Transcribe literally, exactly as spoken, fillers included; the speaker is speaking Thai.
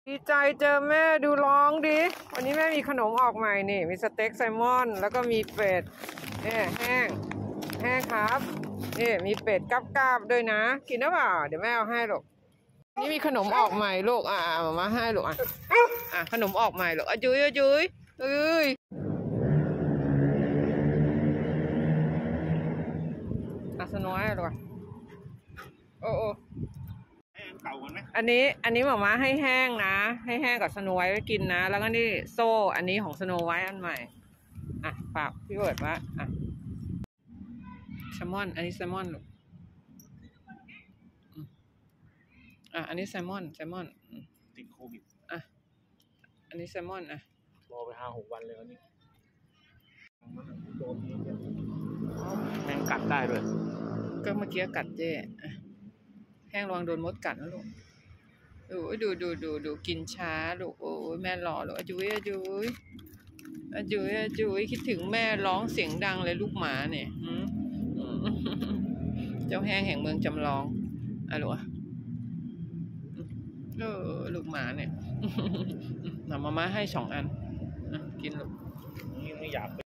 ดีใจเจอแม่ดูร้องดิวันนี้แม่มีขนมออกใหม่นี่มีสเต็กไซมอนแล้วก็มีเป็ดเนี่ยแห้งแห้งครับนี่มีเป็ดกราบๆด้วยนะกินได้เปล่าเดี๋ยวแม่เอาให้ลูกนี่มีขนมออกใหม่ลูกอ่ะมามาให้ลูกอ่ะอ่ะขนมออกใหม่ลูกอ่ะจุ้ยอ่ะจุ้ยเอ้ยอ่ะสน้อยลูกอ่ะโอ้โอ้อันนี้อันนี้หม่าม้าให้แห้งนะให้แห้งกับสโนไวท์ไว้กินนะแล้วก็นี่โซ่อันนี้ของสโนไวท์อันใหม่อ่ะฝากพี่เวิร์ดว่าอ่ะแซลมอนอันนี้แซลมอนลูกอ่ะอันนี้แซลมอนแซลมอนติดโควิดอ่ะอันนี้แซลมอนอ่ะรอไปห้าหกวันเลยวันนี้โดนแมงกัดได้ด้วยก็เมื่อกี้กัดเจ๊อ่ะแห้งระวังโดนมดกัดนะลูกดูดูดูดูดูกินช้าลูกโอ้ยแม่รอลูกอาจุยอาจุยอาจุยอาจุยคิดถึงแม่ร้องเสียงดังเลยลูกหมาเนี่ยเจ้าแห้งแห่งเมืองจำลองอะลูกเออลูกหมาเนี่ยหมามาม่าให้สองอันกินลูกนี่ไม่อยาก